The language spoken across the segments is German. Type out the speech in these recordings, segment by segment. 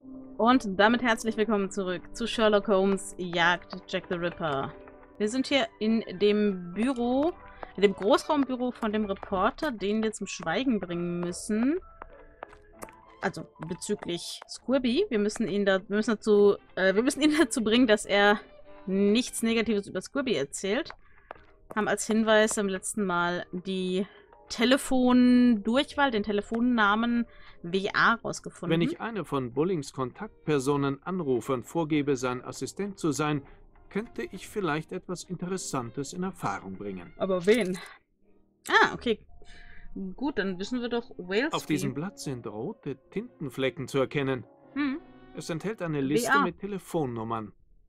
Und damit herzlich willkommen zurück zu Sherlock Holmes jagt Jack the Ripper. Wir sind hier in dem Büro, in dem Großraumbüro von dem Reporter, den wir zum Schweigen bringen müssen. Also bezüglich Squibby. Wir müssen ihn dazu bringen, dass er nichts Negatives über Squibby erzählt. Haben als Hinweis im letzten Mal die Telefondurchwahl, den Telefonnamen WA Wenn rausgefunden. ich eine von Bullings Kontaktpersonen anrufe und vorgebe, sein Assistent zu sein, könnte ich vielleicht etwas Interessantes in Erfahrung bringen. Aber wen? Ah, okay. Gut, dann wissen wir doch Auf Walesby. diesem Blatt sind rote Tintenflecken zu erkennen. Hm, Es enthält eine Liste WA. mit Telefonnummern.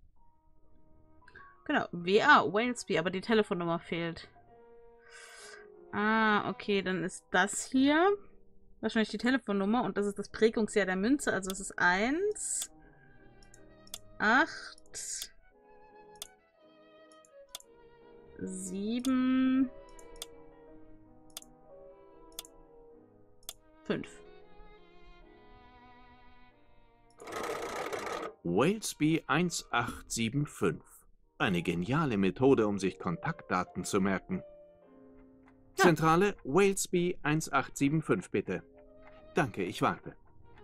Genau, WA, Walesby, aber die Telefonnummer fehlt. Ah, okay, dann ist das hier wahrscheinlich die Telefonnummer und das ist das Prägungsjahr der Münze. Also es ist 1, 8, 7, 5. Walesby 1875. Eine geniale Methode, um sich Kontaktdaten zu merken. Ja. Zentrale Walesby 1875, bitte. Danke, ich warte.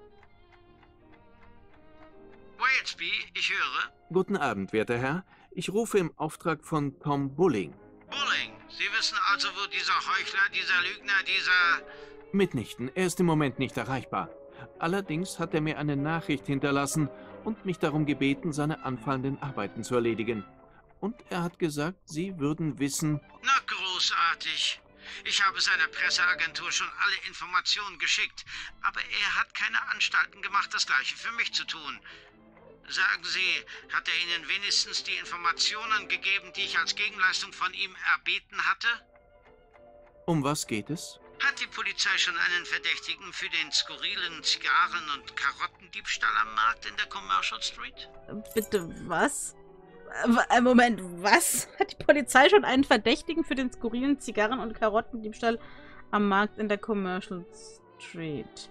Walesby, ich höre. Guten Abend, werter Herr. Ich rufe im Auftrag von Tom Bulling. Bulling, Sie wissen also, wo dieser Heuchler, dieser Lügner, dieser... Mitnichten, er ist im Moment nicht erreichbar. Allerdings hat er mir eine Nachricht hinterlassen und mich darum gebeten, seine anfallenden Arbeiten zu erledigen. Und er hat gesagt, Sie würden wissen... Na, großartig. Ich habe seiner Presseagentur schon alle Informationen geschickt, aber er hat keine Anstalten gemacht, das Gleiche für mich zu tun. Sagen Sie, hat er Ihnen wenigstens die Informationen gegeben, die ich als Gegenleistung von ihm erbeten hatte? Um was geht es? Hat die Polizei schon einen Verdächtigen für den skurrilen Zigarren- und Karottendiebstahl am Markt in der Commercial Street? Bitte, was? Moment, was? Hat die Polizei schon einen Verdächtigen für den skurrilen Zigarren- und Karottendiebstahl am Markt in der Commercial Street?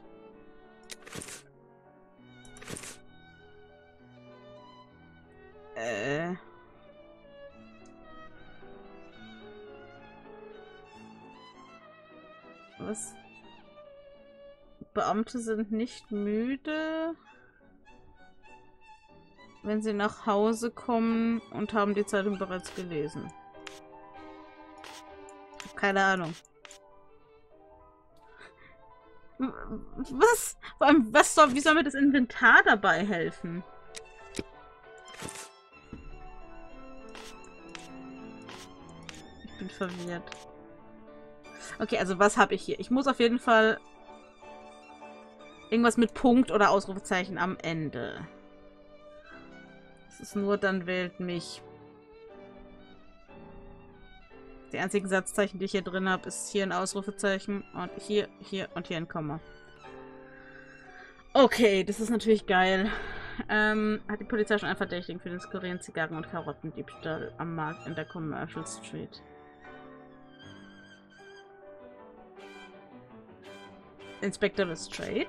Was? Beamte sind nicht müde, wenn sie nach Hause kommen und haben die Zeitung bereits gelesen. Keine Ahnung. Was? Vor allem, wie soll mir das Inventar dabei helfen? Ich bin verwirrt. Okay, also was habe ich hier? Ich muss auf jeden Fall irgendwas mit Punkt oder Ausrufezeichen am Ende. Es ist nur, dann wählt mich. Die einzigen Satzzeichen, die ich hier drin habe, ist hier ein Ausrufezeichen und hier und hier ein Komma. Okay, das ist natürlich geil. Hat die Polizei schon einen Verdächtigen für den skurrilen Zigarren- und Karottendiebstahl am Markt in der Commercial Street? Inspector Lestrade?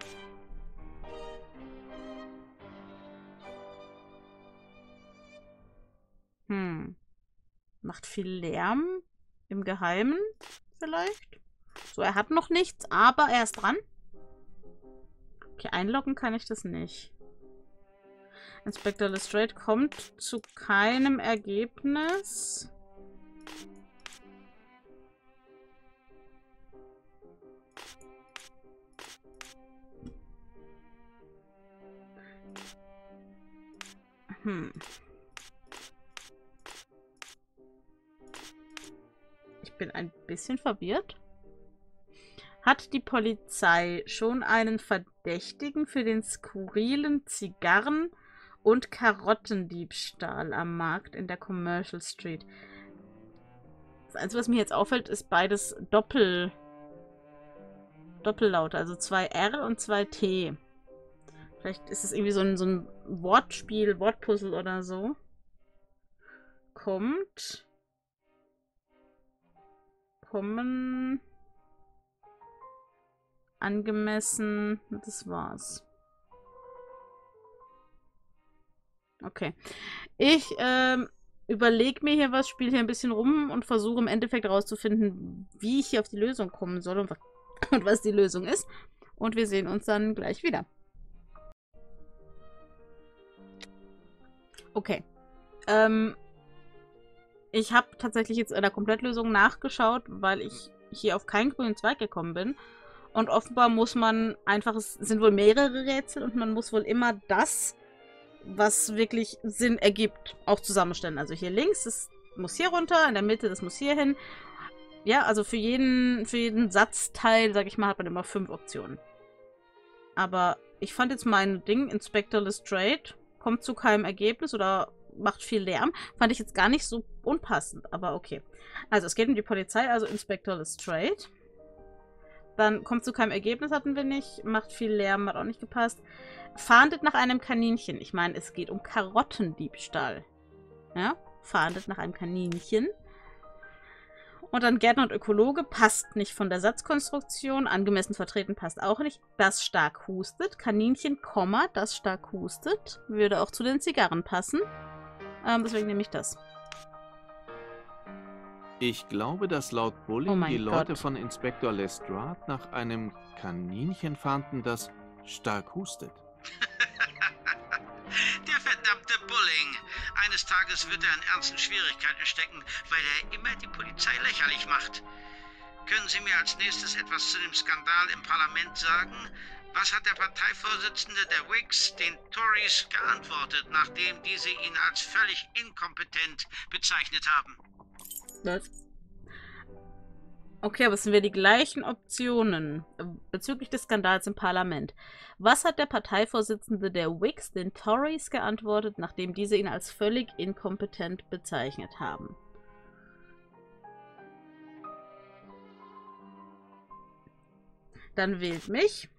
Macht viel Lärm. Im Geheimen vielleicht. So, er hat noch nichts, aber er ist dran. Okay, einloggen kann ich das nicht. Inspector Lestrade kommt zu keinem Ergebnis. Ich bin ein bisschen verwirrt. Hat die Polizei schon einen Verdächtigen für den skurrilen Zigarren- und Karottendiebstahl am Markt in der Commercial Street? Das Einzige, was mir jetzt auffällt, ist beides Doppellaute, also 2 R und 2 T. Vielleicht ist es irgendwie so ein Wortspiel, Wortpuzzle oder so. Kommt. Kommen. Angemessen. Das war's. Okay. Ich überlege mir hier was, spiele hier ein bisschen rum und versuche im Endeffekt herauszufinden, wie ich hier auf die Lösung kommen soll und was die Lösung ist. Und wir sehen uns dann gleich wieder. Okay. Ich habe tatsächlich jetzt in der Komplettlösung nachgeschaut, weil ich hier auf keinen grünen Zweig gekommen bin. Und offenbar muss man einfach, es sind wohl mehrere Rätsel und man muss wohl immer das, was wirklich Sinn ergibt, auch zusammenstellen. Also hier links, das muss hier runter, in der Mitte, das muss hier hin. Ja, also für jeden Satzteil, sag ich mal, hat man immer 5 Optionen. Aber ich fand jetzt mein Ding, Inspector Lestrade, kommt zu keinem Ergebnis oder macht viel Lärm. Fand ich jetzt gar nicht so unpassend, aber okay. Also es geht um die Polizei, also Inspector Lestrade. Dann kommt zu keinem Ergebnis, hatten wir nicht. Macht viel Lärm, hat auch nicht gepasst. Fahndet nach einem Kaninchen. Ich meine, es geht um Karottendiebstahl. Ja, fahndet nach einem Kaninchen. Und dann Gärtner und Ökologe passt nicht von der Satzkonstruktion. Angemessen vertreten passt auch nicht. Das stark hustet. Kaninchen, Komma, das stark hustet. Würde auch zu den Zigarren passen. Deswegen nehme ich das. Ich glaube, dass laut Oh Bulling mein die Leute Gott. von Inspektor Lestrade nach einem Kaninchen fahnden, das stark hustet. Der verdammte Bulling. Eines Tages wird er in ernsten Schwierigkeiten stecken, weil er immer die Polizei lächerlich macht. Können Sie mir als nächstes etwas zu dem Skandal im Parlament sagen? Was hat der Parteivorsitzende der Whigs den Tories geantwortet, nachdem diese ihn als völlig inkompetent bezeichnet haben? Was? Okay, aber es sind wir die gleichen Optionen bezüglich des Skandals im Parlament. Was hat der Parteivorsitzende der Whigs den Tories geantwortet, nachdem diese ihn als völlig inkompetent bezeichnet haben? Dann wählt mich.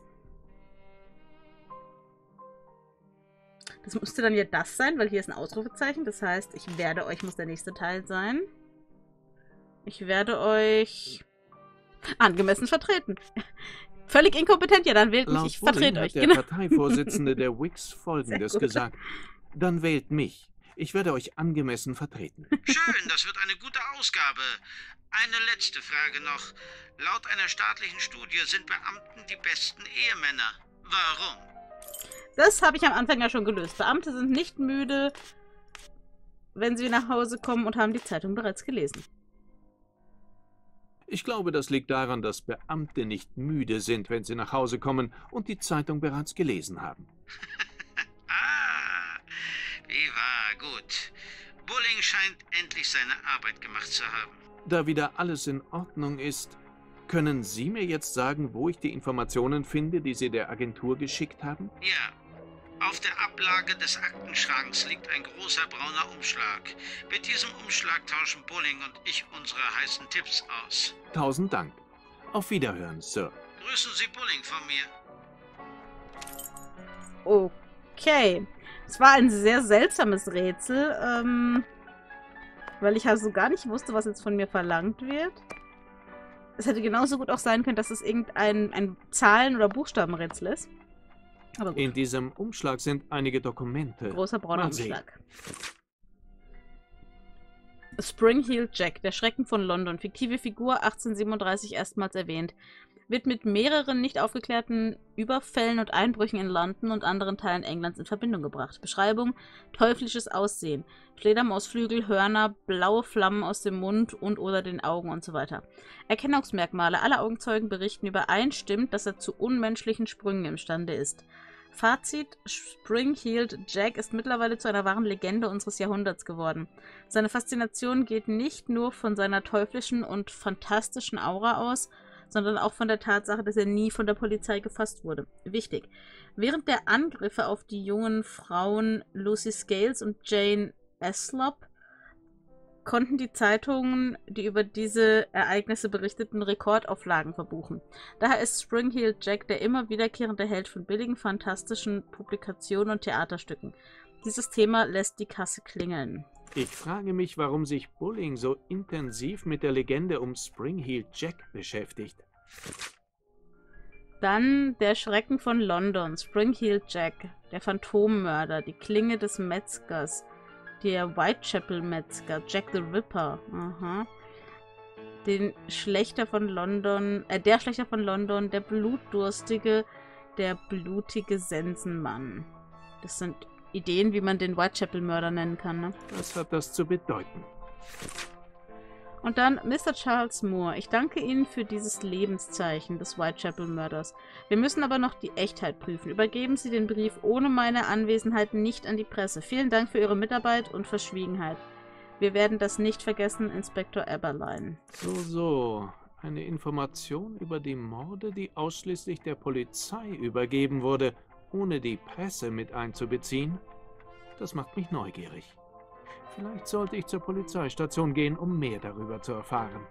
Das müsste dann ja das sein, weil hier ist ein Ausrufezeichen. Das heißt, ich werde euch, muss der nächste Teil sein. Ich werde euch angemessen vertreten. Völlig inkompetent, ja, dann wählt mich. Laut Ich Bulling vertrete hat euch. der Genau. Parteivorsitzende der Whigs Folgendes Sehr gut. gesagt. Dann wählt mich. Ich werde euch angemessen vertreten. Schön, das wird eine gute Ausgabe. Eine letzte Frage noch. Laut einer staatlichen Studie sind Beamten die besten Ehemänner. Warum? Das habe ich am Anfang ja schon gelöst. Beamte sind nicht müde, wenn sie nach Hause kommen und haben die Zeitung bereits gelesen. Ich glaube, das liegt daran, dass Beamte nicht müde sind, wenn sie nach Hause kommen und die Zeitung bereits gelesen haben. Ah, wie wahr, gut. Bulling scheint endlich seine Arbeit gemacht zu haben. Da wieder alles in Ordnung ist, können Sie mir jetzt sagen, wo ich die Informationen finde, die Sie der Agentur geschickt haben? Ja, auf der Ablage des Aktenschranks liegt ein großer brauner Umschlag. Mit diesem Umschlag tauschen Bulling und ich unsere heißen Tipps aus. 1000 Dank. Auf Wiederhören, Sir. Grüßen Sie Bulling von mir. Okay. Es war ein sehr seltsames Rätsel, weil ich halt so gar nicht wusste, was jetzt von mir verlangt wird. Es hätte genauso gut auch sein können, dass es ein Zahlen- oder Buchstabenrätsel ist. Aber gut. In diesem Umschlag sind einige Dokumente. Großer brauner Mal sehen. Umschlag. Spring-Heeled Jack, der Schrecken von London, fiktive Figur, 1837 erstmals erwähnt. Wird mit mehreren nicht aufgeklärten Überfällen und Einbrüchen in London und anderen Teilen Englands in Verbindung gebracht. Beschreibung: teuflisches Aussehen, Fledermausflügel, Hörner, blaue Flammen aus dem Mund und oder den Augen und so weiter. Erkennungsmerkmale: Alle Augenzeugen berichten übereinstimmend, dass er zu unmenschlichen Sprüngen imstande ist. Fazit: Spring-Heeled Jack ist mittlerweile zu einer wahren Legende unseres Jahrhunderts geworden. Seine Faszination geht nicht nur von seiner teuflischen und fantastischen Aura aus, sondern auch von der Tatsache, dass er nie von der Polizei gefasst wurde. Wichtig: Während der Angriffe auf die jungen Frauen Lucy Scales und Jane Eslop konnten die Zeitungen, die über diese Ereignisse berichteten, Rekordauflagen verbuchen. Daher ist Spring-Heeled Jack der immer wiederkehrende Held von billigen, fantastischen Publikationen und Theaterstücken. Dieses Thema lässt die Kasse klingeln. Ich frage mich, warum sich Bulling so intensiv mit der Legende um Spring-Heeled Jack beschäftigt. Dann der Schrecken von London, Spring-Heeled Jack, der Phantommörder, die Klinge des Metzgers, der Whitechapel-Metzger, Jack the Ripper, aha. Der Schlächter von London, der Blutdurstige, der blutige Sensenmann. Das sind Ideen, wie man den Whitechapel-Mörder nennen kann, ne? Was hat das zu bedeuten? Und dann Mr. Charles Moore. Ich danke Ihnen für dieses Lebenszeichen des Whitechapel-Mörders. Wir müssen aber noch die Echtheit prüfen. Übergeben Sie den Brief ohne meine Anwesenheit nicht an die Presse. Vielen Dank für Ihre Mitarbeit und Verschwiegenheit. Wir werden das nicht vergessen, Inspektor Eberlein. So. Eine Information über die Morde, die ausschließlich der Polizei übergeben wurde, ohne die Presse mit einzubeziehen? Das macht mich neugierig. Vielleicht sollte ich zur Polizeistation gehen, um mehr darüber zu erfahren.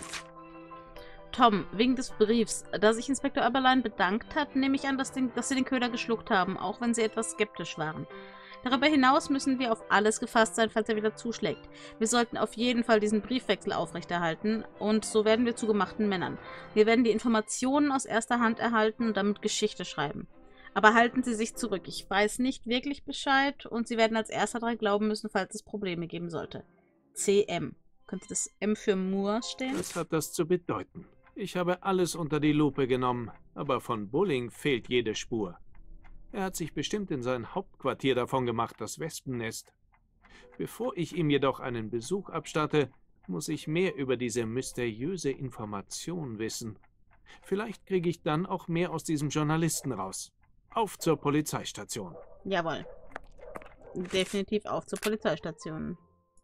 Tom, wegen des Briefs. Da sich Inspektor Eberlein bedankt hat, nehme ich an, dass Sie den Köder geschluckt haben, auch wenn Sie etwas skeptisch waren. Darüber hinaus müssen wir auf alles gefasst sein, falls er wieder zuschlägt. Wir sollten auf jeden Fall diesen Briefwechsel aufrechterhalten und so werden wir zu gemachten Männern. Wir werden die Informationen aus erster Hand erhalten und damit Geschichte schreiben. Aber halten Sie sich zurück. Ich weiß nicht wirklich Bescheid und Sie werden als erster daran glauben müssen, falls es Probleme geben sollte. CM. Könnte das M für Moore stehen? Was hat das zu bedeuten? Ich habe alles unter die Lupe genommen, aber von Bulling fehlt jede Spur. Er hat sich bestimmt in sein Hauptquartier davon gemacht, das Wespennest. Bevor ich ihm jedoch einen Besuch abstatte, muss ich mehr über diese mysteriöse Information wissen. Vielleicht kriege ich dann auch mehr aus diesem Journalisten raus. Auf zur Polizeistation. Jawohl. Definitiv auf zur Polizeistation.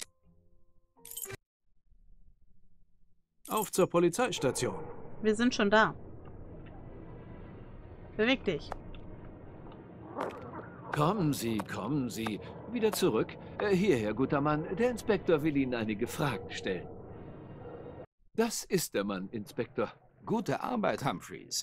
Auf zur Polizeistation. Wir sind schon da. Beweg dich. Kommen Sie, kommen Sie. Wieder zurück. Hierher, guter Mann. Der Inspektor will Ihnen einige Fragen stellen. Das ist der Mann, Inspektor. Gute Arbeit, Humphreys.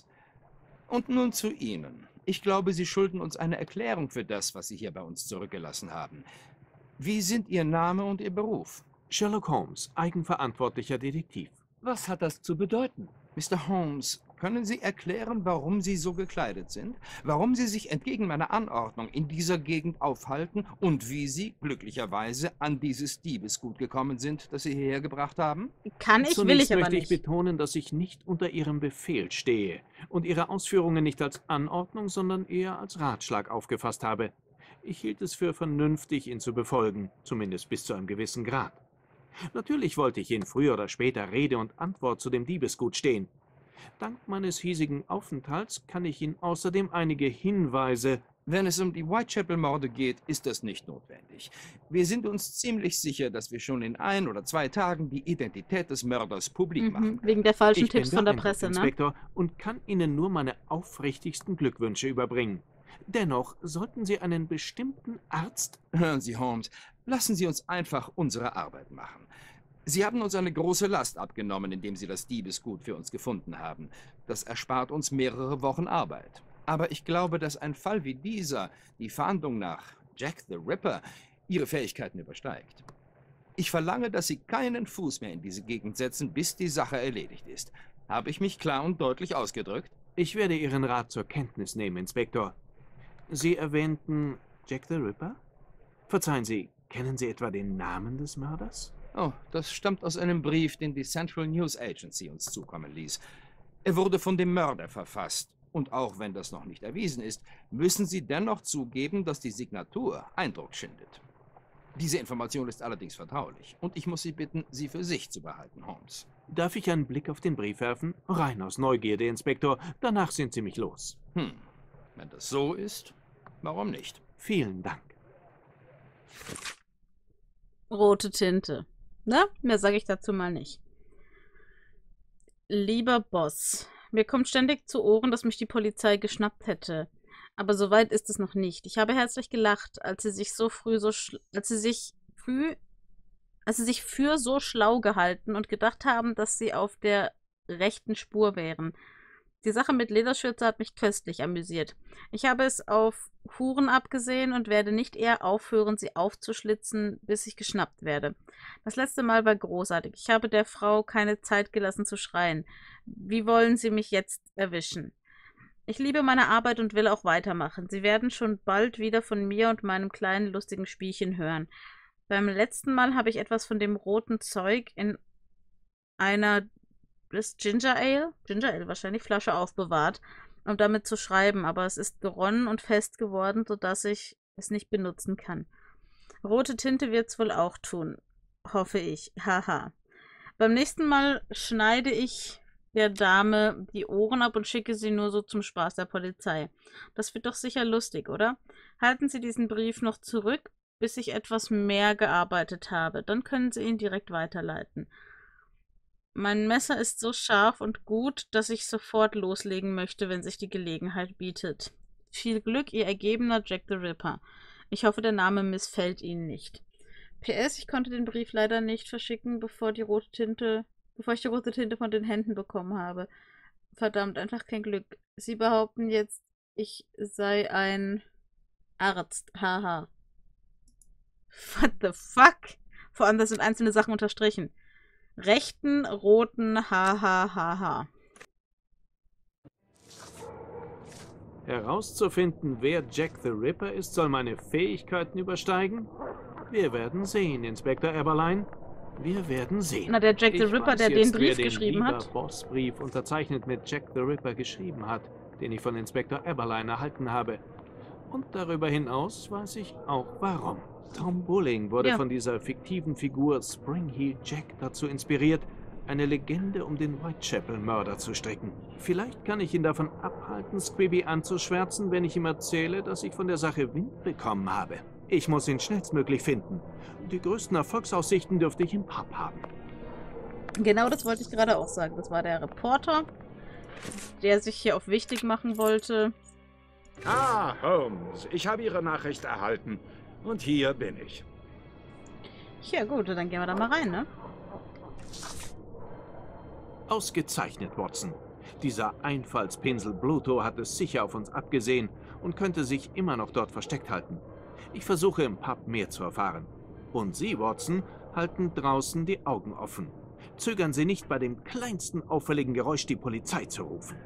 Und nun zu Ihnen. Ich glaube, Sie schulden uns eine Erklärung für das, was Sie hier bei uns zurückgelassen haben. Wie sind Ihr Name und Ihr Beruf? Sherlock Holmes, eigenverantwortlicher Detektiv. Was hat das zu bedeuten? Mr. Holmes, können Sie erklären, warum Sie so gekleidet sind? Warum Sie sich entgegen meiner Anordnung in dieser Gegend aufhalten und wie Sie glücklicherweise an dieses Diebesgut gekommen sind, das Sie hierher gebracht haben? Will Zunächst ich aber möchte nicht. ich betonen, dass ich nicht unter Ihrem Befehl stehe und Ihre Ausführungen nicht als Anordnung, sondern eher als Ratschlag aufgefasst habe. Ich hielt es für vernünftig, ihn zu befolgen, zumindest bis zu einem gewissen Grad. Natürlich wollte ich Ihnen früher oder später Rede und Antwort zu dem Diebesgut stehen. Dank meines hiesigen Aufenthalts kann ich Ihnen außerdem einige Hinweise... Wenn es um die Whitechapel-Morde geht, ist das nicht notwendig. Wir sind uns ziemlich sicher, dass wir schon in 1 oder 2 Tagen die Identität des Mörders publik machen. Wegen der falschen Ich bin Tipps von der beeindruckt, Presse, ne? Inspektor, und kann Ihnen nur meine aufrichtigsten Glückwünsche überbringen. Dennoch sollten Sie einen bestimmten Arzt... Hören Sie, Holmes, lassen Sie uns einfach unsere Arbeit machen. Sie haben uns eine große Last abgenommen, indem Sie das Diebesgut für uns gefunden haben. Das erspart uns mehrere Wochen Arbeit. Aber ich glaube, dass ein Fall wie dieser, die Fahndung nach Jack the Ripper, Ihre Fähigkeiten übersteigt. Ich verlange, dass Sie keinen Fuß mehr in diese Gegend setzen, bis die Sache erledigt ist. Habe ich mich klar und deutlich ausgedrückt? Ich werde Ihren Rat zur Kenntnis nehmen, Inspektor. Sie erwähnten Jack the Ripper? Verzeihen Sie, kennen Sie etwa den Namen des Mörders? Oh, das stammt aus einem Brief, den die Central News Agency uns zukommen ließ. Er wurde von dem Mörder verfasst. Und auch wenn das noch nicht erwiesen ist, müssen Sie dennoch zugeben, dass die Signatur Eindruck schindet. Diese Information ist allerdings vertraulich. Und ich muss Sie bitten, sie für sich zu behalten, Holmes. Darf ich einen Blick auf den Brief werfen? Rein aus Neugierde, Inspektor. Danach sind Sie mich los. Wenn das so ist, warum nicht? Vielen Dank. Rote Tinte. Na, mehr sage ich dazu mal nicht. Lieber Boss, mir kommt ständig zu Ohren, dass mich die Polizei geschnappt hätte. Aber so weit ist es noch nicht. Ich habe herzlich gelacht, als sie sich für so schlau gehalten und gedacht haben, dass sie auf der rechten Spur wären. Die Sache mit Lederschürze hat mich köstlich amüsiert. Ich habe es auf Huren abgesehen und werde nicht eher aufhören, sie aufzuschlitzen, bis ich geschnappt werde. Das letzte Mal war großartig. Ich habe der Frau keine Zeit gelassen zu schreien. Wie wollen Sie mich jetzt erwischen? Ich liebe meine Arbeit und will auch weitermachen. Sie werden schon bald wieder von mir und meinem kleinen lustigen Spielchen hören. Beim letzten Mal habe ich etwas von dem roten Zeug in einer Ginger Ale wahrscheinlich, Flasche aufbewahrt, um damit zu schreiben, aber es ist geronnen und fest geworden, sodass ich es nicht benutzen kann. Rote Tinte wird's wohl auch tun. Hoffe ich. Haha. Beim nächsten Mal schneide ich der Dame die Ohren ab und schicke sie nur so zum Spaß der Polizei. Das wird doch sicher lustig, oder? Halten Sie diesen Brief noch zurück, bis ich etwas mehr gearbeitet habe. Dann können Sie ihn direkt weiterleiten. Mein Messer ist so scharf und gut, dass ich sofort loslegen möchte, wenn sich die Gelegenheit bietet. Viel Glück, Ihr ergebener Jack the Ripper. Ich hoffe, der Name missfällt Ihnen nicht. PS, ich konnte den Brief leider nicht verschicken, bevor ich die rote Tinte von den Händen bekommen habe. Verdammt, einfach kein Glück. Sie behaupten jetzt, ich sei ein Arzt. Haha. What the fuck? Vor allem, das sind einzelne Sachen unterstrichen. Rechten, roten, hahaha. Herauszufinden, wer Jack the Ripper ist, soll meine Fähigkeiten übersteigen? Wir werden sehen, Inspektor Eberlein. Wir werden sehen. Na, der Jack the Ripper, der den Brief geschrieben hat. Der Bossbrief unterzeichnet mit Jack the Ripper geschrieben hat, den ich von Inspektor Eberlein erhalten habe. Und darüber hinaus weiß ich auch warum. Tom Bulling wurde von dieser fiktiven Figur Spring-Heel Jack dazu inspiriert, eine Legende um den Whitechapel-Mörder zu stricken. Vielleicht kann ich ihn davon abhalten, Squibby anzuschwärzen, wenn ich ihm erzähle, dass ich von der Sache Wind bekommen habe. Ich muss ihn schnellstmöglich finden. Die größten Erfolgsaussichten dürfte ich im Pub haben. Genau, das wollte ich gerade auch sagen. Das war der Reporter, der sich hier auf wichtig machen wollte. Ah, Holmes, ich habe Ihre Nachricht erhalten. Und hier bin ich. Ja gut, dann gehen wir da mal rein, ne? Ausgezeichnet, Watson. Dieser Einfallspinsel Bluto hat es sicher auf uns abgesehen und könnte sich immer noch dort versteckt halten. Ich versuche im Pub mehr zu erfahren. Und Sie, Watson, halten draußen die Augen offen. Zögern Sie nicht, bei dem kleinsten auffälligen Geräusch die Polizei zu rufen.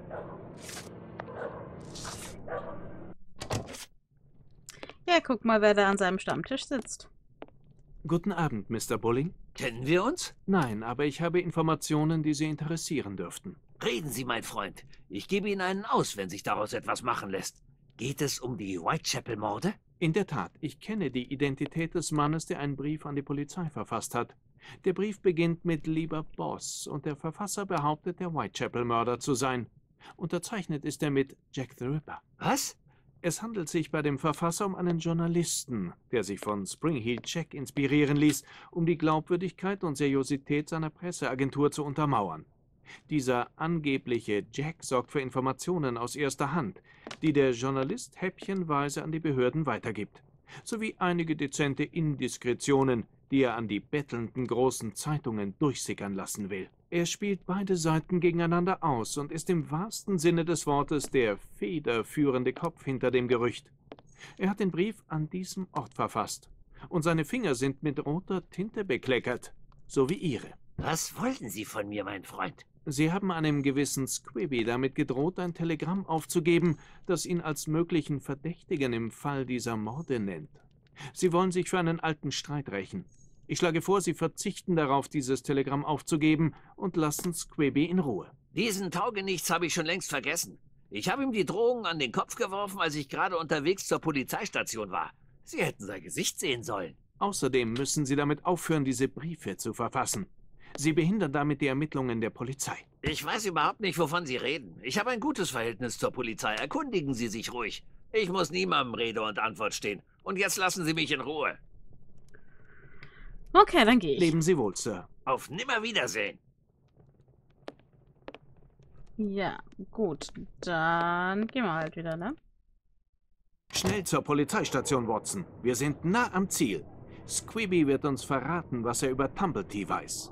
Ja, guck mal, wer da an seinem Stammtisch sitzt. Guten Abend, Mr. Bulling. Kennen wir uns? Nein, aber ich habe Informationen, die Sie interessieren dürften. Reden Sie, mein Freund. Ich gebe Ihnen einen aus, wenn sich daraus etwas machen lässt. Geht es um die Whitechapel-Morde? In der Tat, ich kenne die Identität des Mannes, der einen Brief an die Polizei verfasst hat. Der Brief beginnt mit Lieber Boss und der Verfasser behauptet, der Whitechapel-Mörder zu sein. Unterzeichnet ist er mit Jack the Ripper. Was? Es handelt sich bei dem Verfasser um einen Journalisten, der sich von Spring-Heel Jack inspirieren ließ, um die Glaubwürdigkeit und Seriosität seiner Presseagentur zu untermauern. Dieser angebliche Jack sorgt für Informationen aus erster Hand, die der Journalist häppchenweise an die Behörden weitergibt, sowie einige dezente Indiskretionen, die er an die bettelnden großen Zeitungen durchsickern lassen will. Er spielt beide Seiten gegeneinander aus und ist im wahrsten Sinne des Wortes der federführende Kopf hinter dem Gerücht. Er hat den Brief an diesem Ort verfasst, und seine Finger sind mit roter Tinte bekleckert, so wie Ihre. Was wollten Sie von mir, mein Freund? Sie haben einem gewissen Squibby damit gedroht, ein Telegramm aufzugeben, das ihn als möglichen Verdächtigen im Fall dieser Morde nennt. Sie wollen sich für einen alten Streit rächen. Ich schlage vor, Sie verzichten darauf, dieses Telegramm aufzugeben und lassen Squibby in Ruhe. Diesen Taugenichts habe ich schon längst vergessen. Ich habe ihm die Drohungen an den Kopf geworfen, als ich gerade unterwegs zur Polizeistation war. Sie hätten sein Gesicht sehen sollen. Außerdem müssen Sie damit aufhören, diese Briefe zu verfassen. Sie behindern damit die Ermittlungen der Polizei. Ich weiß überhaupt nicht, wovon Sie reden. Ich habe ein gutes Verhältnis zur Polizei. Erkundigen Sie sich ruhig. Ich muss niemandem Rede und Antwort stehen. Und jetzt lassen Sie mich in Ruhe. Okay, dann gehe ich. Leben Sie wohl, Sir. Auf Nimmerwiedersehen. Ja, gut. Dann gehen wir halt wieder, ne? Schnell zur Polizeistation, Watson. Wir sind nah am Ziel. Squibby wird uns verraten, was er über Tumblety weiß.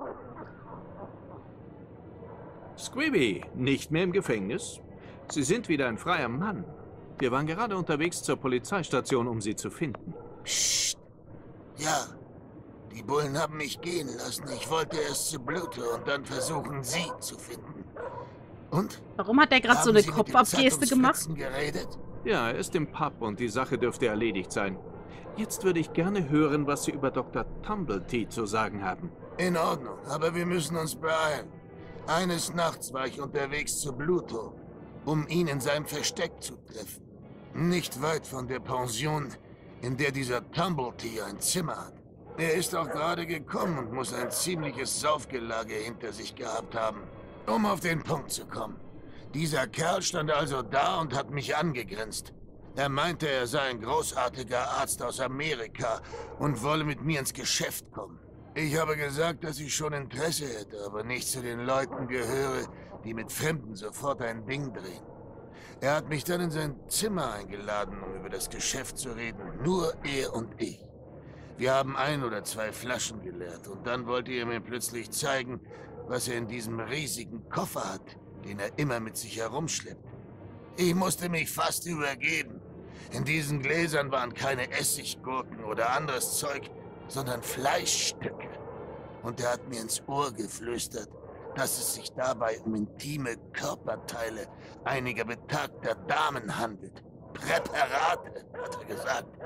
Squibby, nicht mehr im Gefängnis? Sie sind wieder ein freier Mann. Wir waren gerade unterwegs zur Polizeistation, um Sie zu finden. Psst. Ja, die Bullen haben mich gehen lassen. Ich wollte erst zu Bluto und dann versuchen, Sie zu finden. Und? Warum hat der gerade so Haben eine Sie mit dem Kopfabgeste gemacht? Zeitungsfritzen geredet? Ja, er ist im Pub und die Sache dürfte erledigt sein. Jetzt würde ich gerne hören, was Sie über Dr. Tumblety zu sagen haben. In Ordnung, aber wir müssen uns beeilen. Eines Nachts war ich unterwegs zu Bluto, um ihn in seinem Versteck zu treffen. Nicht weit von der Pension, in der dieser Tumblety ein Zimmer hat. Er ist auch gerade gekommen und muss ein ziemliches Saufgelage hinter sich gehabt haben. Um auf den Punkt zu kommen. Dieser Kerl stand also da und hat mich angegrinst. Er meinte, er sei ein großartiger Arzt aus Amerika und wolle mit mir ins Geschäft kommen. Ich habe gesagt, dass ich schon Interesse hätte, aber nicht zu den Leuten gehöre, die mit Fremden sofort ein Ding drehen. Er hat mich dann in sein Zimmer eingeladen, um über das Geschäft zu reden. Nur er und ich. Wir haben 1 oder 2 Flaschen geleert und dann wollte er mir plötzlich zeigen, was er in diesem riesigen Koffer hat, den er immer mit sich herumschleppt. Ich musste mich fast übergeben. In diesen Gläsern waren keine Essiggurken oder anderes Zeug, sondern Fleischstücke. Und er hat mir ins Ohr geflüstert, dass es sich dabei um intime Körperteile einiger betagter Damen handelt. Präparate, hat er gesagt.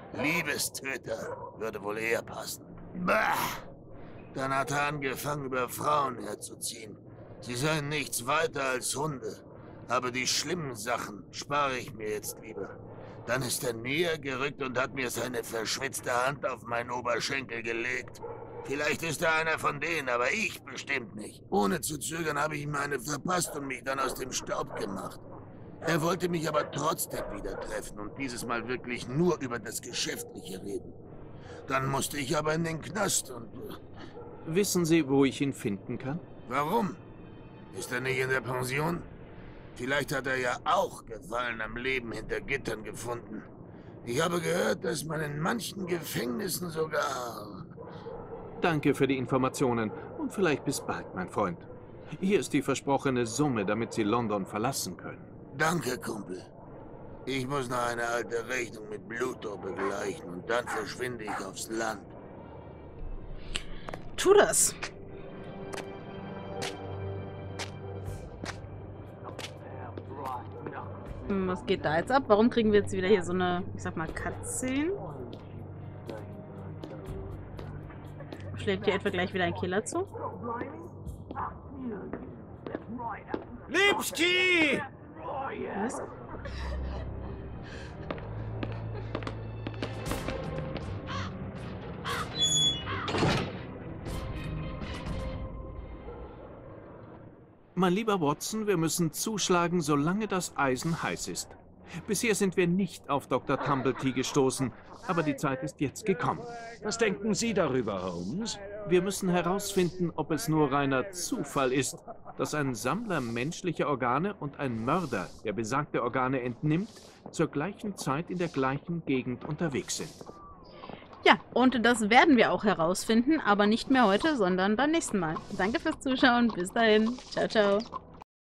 Liebestöter würde wohl eher passen. Bah! Dann hat er angefangen, über Frauen herzuziehen. Sie seien nichts weiter als Hunde. Aber die schlimmen Sachen spare ich mir jetzt lieber. Dann ist er näher gerückt und hat mir seine verschwitzte Hand auf meinen Oberschenkel gelegt. Vielleicht ist er einer von denen, aber ich bestimmt nicht. Ohne zu zögern habe ich ihm eine verpasst und mich dann aus dem Staub gemacht. Er wollte mich aber trotzdem wieder treffen und dieses Mal wirklich nur über das Geschäftliche reden. Dann musste ich aber in den Knast und... Wissen Sie, wo ich ihn finden kann? Warum? Ist er nicht in der Pension? Vielleicht hat er ja auch Gefallen am Leben hinter Gittern gefunden. Ich habe gehört, dass man in manchen Gefängnissen sogar... Danke für die Informationen und vielleicht bis bald, mein Freund. Hier ist die versprochene Summe, damit Sie London verlassen können. Danke, Kumpel. Ich muss noch eine alte Rechnung mit Bluto begleichen und dann verschwinde ich aufs Land. Tu das. Was geht da jetzt ab? Warum kriegen wir jetzt wieder hier so eine, ich sag mal, Cutscene? Schlägt hier etwa gleich wieder ein Killer zu? Lipski! Was? Mein lieber Watson, wir müssen zuschlagen, solange das Eisen heiß ist. Bisher sind wir nicht auf Dr. Tumblety gestoßen, aber die Zeit ist jetzt gekommen. Was denken Sie darüber, Holmes? Wir müssen herausfinden, ob es nur reiner Zufall ist, dass ein Sammler menschlicher Organe und ein Mörder, der besagte Organe entnimmt, zur gleichen Zeit in der gleichen Gegend unterwegs sind. Ja, und das werden wir auch herausfinden, aber nicht mehr heute, sondern beim nächsten Mal. Danke fürs Zuschauen. Bis dahin. Ciao, ciao.